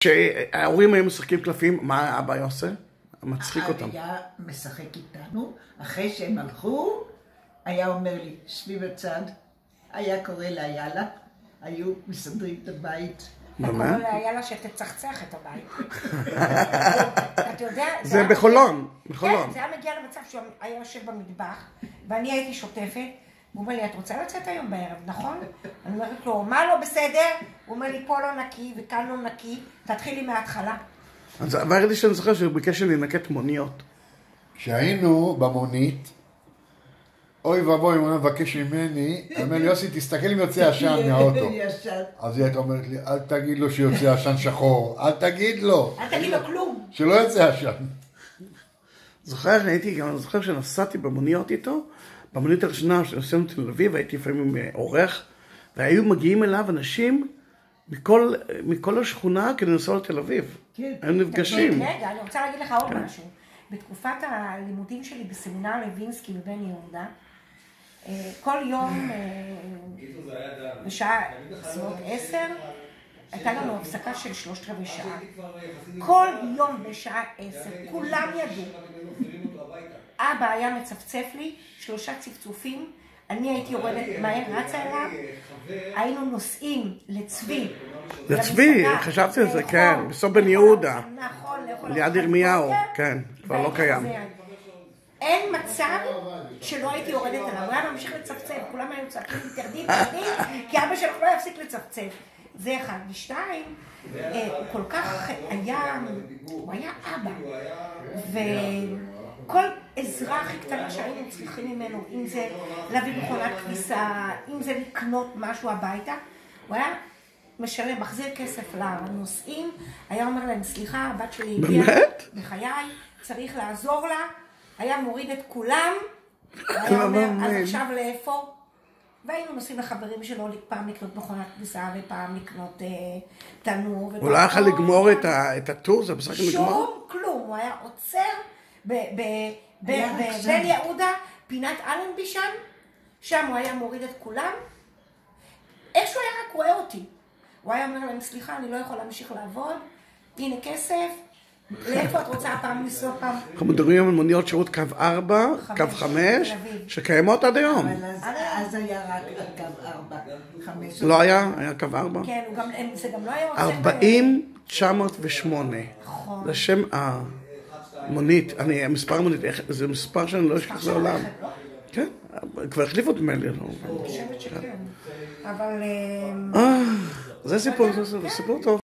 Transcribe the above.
כשההורים היו משחקים קלפים, מה אבא היה עושה? מצחיק אותם. אבא היה משחק איתנו, אחרי שהם הלכו, היה אומר לי, שבי בצד, היה קורא לה יאללה, היו מסדרים את הבית. קורא לה יאללה שתצחצח את הבית. אתה יודע, זה בחולון. כן, זה היה מגיע למצב שהוא היה יושב במטבח, ואני הייתי שוטפת, הוא אומר לי, את רוצה לצאת היום בערב, נכון? אני אומרת לו, מה לא בסדר? הוא אומר לי, פה לא נקי וכאן לא נקי, תתחילי מההתחלה. אז אמר לי שאני זוכר שהוא ביקש לי לנקט מוניות. כשהיינו במונית, אוי ואבוי, אם הוא מבקש ממני, אומר לי, יוסי, תסתכל אם יוצא עשן מהאוטו. אז היא הייתה אומרת לי, אל תגיד לו שיוצא עשן שחור, אל תגיד לו. אל תגיד לו כלום. שלא יוצא עשן. זוכר שנסעתי במוניות איתו, במונית הראשונה שנסענו תל אביב, הייתי לפעמים עורך, והיו מגיעים אליו אנשים מכל השכונה כדי לנסוע לתל אביב. היו נפגשים. רגע, אני רוצה להגיד לך עוד משהו. בתקופת הלימודים שלי בסמינר לוינסקי בבן יהודה, כל יום בשעה 10 הייתה לנו הפסקה של 3/4 שעה. כל יום בשעה 10, כולם ידעו. אבא היה מצפצף לי 3 צפצופים, אני הייתי יורדת מהר, רצה אליו, היינו נוסעים לצבי. לצבי, חשבתי על זה, כן, בסוף בן יהודה. נכון, ליד ירמיהו, כן, כבר לא קיים. אין מצב שלא הייתי יורדת עליו, הוא היה ממשיך לצפצף, כולם היו צעקים, תרדי, כי אבא שלך לא יפסיק לצפצף. זה אחד. ושתיים, הוא כל כך היה, הוא היה אבא. וכל עזרה הכי קטנה שהיינו צריכים ממנו, אם זה להביא מכונת כביסה, אם זה לקנות משהו הביתה, הוא היה משלם, מחזיר כסף לנוסעים, היה אומר להם, סליחה, הבת שלי הגיעה בחיי, צריך לעזור לה, היה מוריד את כולם, היה אומר, אז עכשיו לאיפה? והיינו נוסעים לחברים שלו פעם לקנות מכונת כביסה ופעם לקנות תנור. הוא לא יכול לגמור את הטור, זה בסך הכל לגמור? שום כלום, הוא היה עוצר בבן יהודה, פינת אלנבישן, שם הוא היה מוריד את כולם. איכשהו היה רק רואה אותי. הוא היה אומר להם, סליחה, אני לא יכול להמשיך לעבוד, הנה כסף, לאיפה את רוצה הפעם לנסוע פעם? אנחנו מדברים על מוניות שירות קו 4, קו 5, שקיימות עד היום. אבל אז היה רק קו 4, 5. לא היה? היה קו 4? כן, זה גם לא היה עושה... 40,908. זה שם המונית, המספר המונית, זה מספר שאני לא אשכח לעולם. כן, כבר החליפו את מלי. אני חושבת שכן, אבל... זה סיפור טוב.